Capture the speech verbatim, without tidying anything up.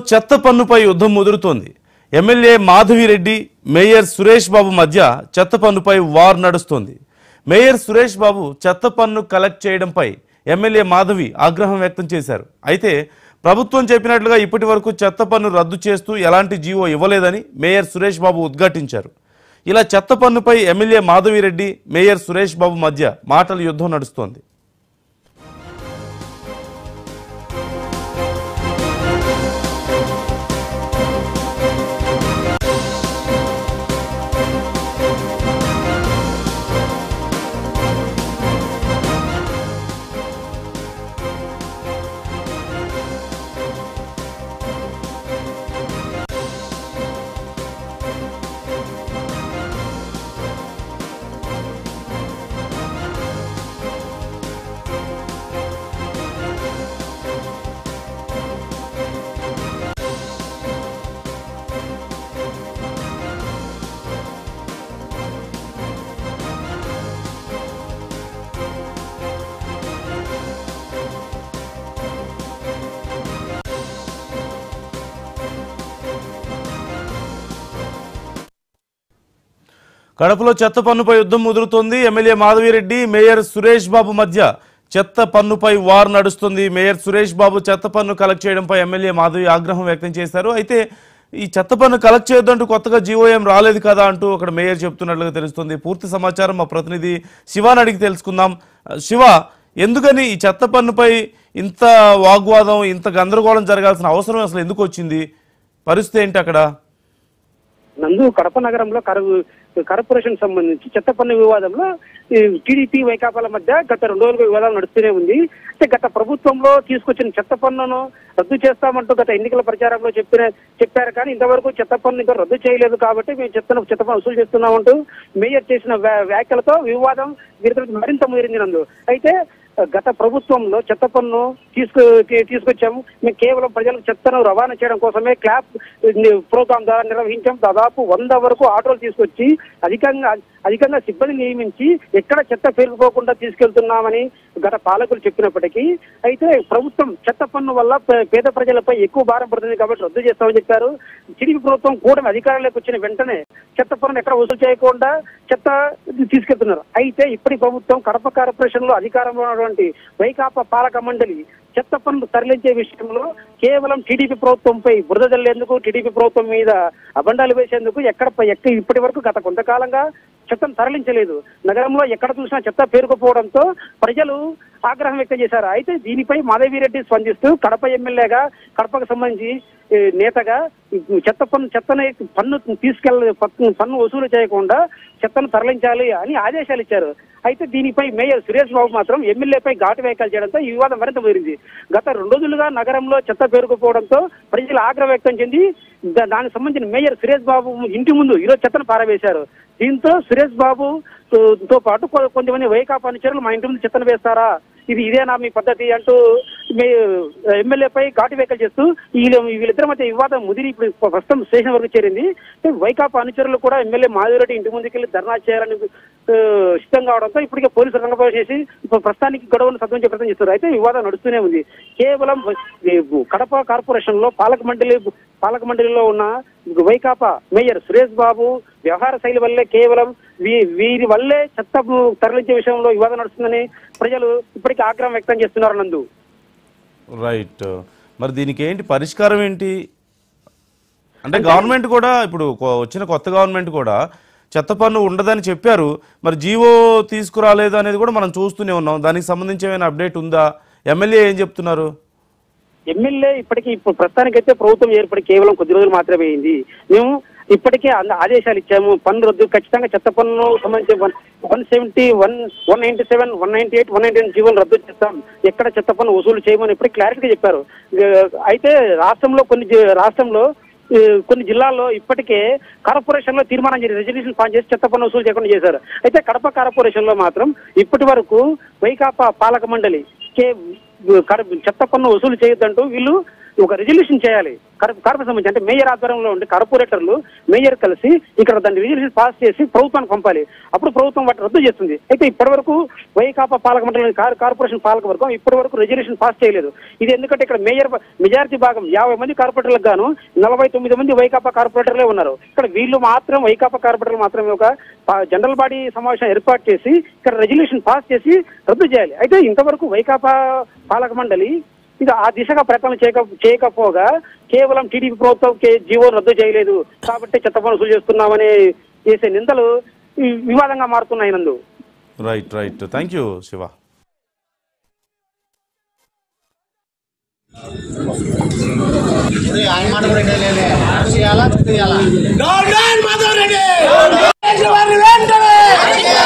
చెత్త పన్నుపై యుద్ధం ముదురుతోంది. ఎమ్మెల్యే మాధవి రెడ్డి, మేయర్ సురేష్ బాబు మధ్య చెత్త పన్నుపై వార్ నడుస్తోంది. మేయర్ సురేష్ బాబు చెత్త పన్ను కలెక్ట్ చేయడంపై ఎమ్మెల్యే మాధవి ఆగ్రహం వ్యక్తం చేశారు. అయితే ప్రభుత్వం చెప్పినట్లుగా ఇప్పటి వరకు చెత్త పన్ను రద్దు చేస్తూ ఎలాంటి జీవో ఇవ్వలేదని మేయర్ సురేష్ బాబు ఉద్ఘాటించారు. ఇలా చెత్త పన్నుపై ఎమ్మెల్యే మాధవి రెడ్డి, మేయర్ సురేష్ బాబు మధ్య మాటల యుద్ధం నడుస్తోంది. కడపలో చెత్త పన్నుపై యుద్ధం ముదురుతోంది. ఎమ్మెల్యే మాధవి రెడ్డి, మేయర్ సురేష్ బాబు మధ్య చెత్త పన్నుపై వార్ నడుస్తుంది. మేయర్ సురేష్ బాబు చెత్త పన్ను కలెక్ట్ చేయడంపై ఎమ్మెల్యే మాధవి ఆగ్రహం వ్యక్తం చేశారు. అయితే ఈ చెత్త పన్ను కలెక్ట్ చేయొద్దంటూ కొత్తగా జీవో ఏం రాలేదు కదా అంటూ అక్కడ మేయర్ చెప్తున్నట్లుగా తెలుస్తుంది. పూర్తి సమాచారం మా ప్రతినిధి శివాని అడిగి తెలుసుకుందాం. శివ, ఎందుకని ఈ చెత్త పన్నుపై ఇంత వాగ్వాదం, ఇంత గందరగోళం జరగాల్సిన అవసరం అసలు ఎందుకు వచ్చింది? పరిస్థితి ఏంటి అక్కడ? నందు, కడప నగరంలో కరువు కార్పొరేషన్ సంబంధించి చెత్త పన్ను వివాదంలో టీడీపీ వైకాపాల మధ్య గత రెండు రోజులుగా వివాదాలు నడుస్తూనే ఉంది. అంటే గత ప్రభుత్వంలో తీసుకొచ్చిన చెత్త పన్నును రద్దు చేస్తామంటూ గత ఎన్నికల ప్రచారంలో చెప్పిన చెప్పారు కానీ ఇంతవరకు చెత్త పన్ను ఇంకా రద్దు చేయలేదు కాబట్టి మేము చెత్తను చెత్త పన్ను వసూలు చేస్తున్నామంటూ మేయర్ చేసిన వ్యాఖ్యలతో వివాదం మరింత ముదిరింది నందు. అయితే గత ప్రభుత్వంలో చెత్త పన్ను తీసుకు తీసుకొచ్చాము మేము కేవలం ప్రజలకు చెత్తను రవాణా చేయడం కోసమే క్లాప్ ప్రోగ్రాం ద్వారా నిర్వహించాం. దాదాపు వంద వరకు ఆటోలు తీసుకొచ్చి అధికంగా అధికంగా సిబ్బంది నియమించి ఎక్కడ చెత్త పేరుకుపోకుండా తీసుకెళ్తున్నామని గత పాలకులు చెప్పినప్పటికీ అయితే ప్రభుత్వం చెత్త పన్ను వల్ల పేద ప్రజలపై ఎక్కువ భారం పడుతుంది కాబట్టి రద్దు చేస్తామని చెప్పారు. టీడీపీ ప్రభుత్వం కూడా అధికారంలోకి వచ్చిన వెంటనే చెత్త పన్ను ఎక్కడ వసూలు చేయకుండా చెత్త తీసుకెళ్తున్నారు. అయితే ఇప్పటి ప్రభుత్వం కడప కార్పొరేషన్ లో అధికారంలో ఉన్నటువంటి వైకాపా పాలక మండలి చెత్త పన్ను తరలించే విషయంలో కేవలం టీడీపీ ప్రభుత్వంపై బురద జల్లేందుకు, టీడీపీ ప్రభుత్వం మీద అబండాలు వేసేందుకు ఎక్కడ ఎక్కడ ఇప్పటి వరకు గత కొంతకాలంగా చెత్తను తరలించలేదు. నగరంలో ఎక్కడ చూసినా చెత్త పేరుకుపోవడంతో ప్రజలు ఆగ్రహం వ్యక్తం చేశారు. అయితే దీనిపై మాధవి రెడ్డి స్పందిస్తూ కడప ఎమ్మెల్యేగా, కడపకు సంబంధించి నేతగా చెత్త పన్ను చెత్తని పన్ను తీసుకెళ్ళ పన్ను వసూలు చేయకుండా చెత్తను తరలించాలి అని ఆదేశాలు ఇచ్చారు. అయితే దీనిపై మేయర్ సురేష్ బాబు మాత్రం ఎమ్మెల్యేపై ఘాటు వ్యాఖ్యలు చేయడంతో ఈ వివాదం మరింత ముదిరింది. గత రెండు రోజులుగా నగరంలో చెత్త పేరుకుపోవడంతో ప్రజలు ఆగ్రహం వ్యక్తం చెంది దానికి సంబంధించిన మేయర్ సురేష్ బాబు ఇంటి ముందు ఈరోజు చెత్తను పారవేశారు. దీంతో సురేష్ బాబు తో పాటు కొంతమంది వైకాపా అనుచరులు మా ఇంటి ముందు చెత్తను వేస్తారా, ఇది ఇదేనా మీ పద్ధతి అంటూ ఎమ్మెల్యేపై ఘాటు వ్యాఖ్యలు చేస్తూ వీళ్ళు వీళ్ళిద్దరి మధ్య వివాదం ముదిరి ఇప్పుడు ప్రస్తుతం స్టేషన్ వరకు చేరింది. వైకాపా అనుచరులు కూడా ఎమ్మెల్యే మాధవిరెడ్డి ఇంటి ముందుకెళ్లి ధర్నా చేయాలని సిద్ధం కావడంతో ఇప్పటికే పోలీసులు రంగప్రవేశం చేసి ఇప్పుడు ప్రస్తుతానికి గొడవను సద్వించే ప్రయత్నం చేస్తారు. అయితే వివాదం నడుస్తూనే ఉంది. కేవలం కడప కార్పొరేషన్ లో పాలక మండలి పాలక మండలిలో ఉన్న వైకాపా మేయర్ సురేష్ బాబు వ్యవహార శైలి వల్లే కేవలం వీరి వల్లే చెత్త తరలించే విషయంలో వివాదం నడుస్తుందని ప్రజలు ఇప్పటికీ ఆగ్రహం వ్యక్తం చేస్తున్నారు. నందు, రైట్. మరి దీనికి ఏంటి పరిష్కారం ఏంటి? అంటే గవర్నమెంట్ కూడా ఇప్పుడు వచ్చిన కొత్త గవర్నమెంట్ కూడా చెత్త పన్ను ఉండదని చెప్పారు. మరి జీవో తీసుకురాలేదు అనేది కూడా మనం చూస్తూనే ఉన్నాం. దానికి సంబంధించి ఏమైనా అప్డేట్ ఉందా? ఎమ్మెల్యే ఏం చెప్తున్నారు? ఎమ్మెల్యే ఇప్పటికీ ఇప్పుడు ప్రస్తుతానికైతే ప్రభుత్వం ఏర్పడి కేవలం కొద్ది రోజులు మాత్రమే అయింది. మేము ఇప్పటికే ఆదేశాలు ఇచ్చాము. పన్ను రద్దు ఖచ్చితంగా చెత్త పన్ను సంబంధించి one one seventy one one ninety seven one ninety eight one ninety nine జీవోలు రద్దు చేస్తాం, ఎక్కడ చెత్త పన్ను వసూలు చేయమని ఇప్పటికే క్లారిటీగా చెప్పారు. అయితే రాష్ట్రంలో కొన్ని రాష్ట్రంలో కొన్ని జిల్లాల్లో ఇప్పటికే కార్పొరేషన్ లో తీర్మానం చేసి రెజల్యూషన్ పాస్ చేసి చెత్త పన్ను వసూలు చేయకుండా చేశారు. అయితే కడప కార్పొరేషన్ లో మాత్రం ఇప్పటి వరకు వైకాపా పాలక మండలి చెత్త పన్ను వసూలు చేయొద్దంటూ వీళ్ళు ఒక రెజల్యూషన్ చేయాలి కార్పొరేషన్ సంబంధించి, అంటే మేయర్ ఆధ్వర్యంలో ఉండి కార్పొరేటర్లు మేయర్ కలిసి ఇక్కడ దాన్ని రెజల్యూషన్ పాస్ చేసి ప్రభుత్వానికి పంపాలి. అప్పుడు ప్రభుత్వం వాటిని రద్దు చేస్తుంది. అయితే ఇప్పటి వరకు వైకాపా పాలక మండలి కార్పొరేషన్ పాలక వర్గం ఇప్పటి వరకు రెజల్యూషన్ పాస్ చేయలేదు. ఇది ఎందుకంటే ఇక్కడ మేయర్ మెజారిటీ భాగం యాభై మంది కార్పొరేటర్లకు గాను నలభై తొమ్మిది మంది వైకాపా కార్పొరేటర్లే ఉన్నారు. ఇక్కడ వీళ్ళు మాత్రం వైకాపా కార్పొరేటర్లు మాత్రమే ఒక జనరల్ బాడీ సమావేశం ఏర్పాటు చేసి ఇక్కడ రెజల్యూషన్ పాస్ చేసి రద్దు చేయాలి. అయితే ఇంతవరకు వైకాపా పాలక మండలి ఇది ఆ దిశగా ప్రయత్నం చేయక చేయకపోగా కేవలం టీడీపీ ప్రభుత్వం జీవో రద్దు చేయలేదు కాబట్టి చెత్త పన్ను వసూలు చేస్తున్నామని చేసే నిందలు వివాదంగా మారుతున్నాయి. Nandu right right thank you Shiva. Madhav Reddy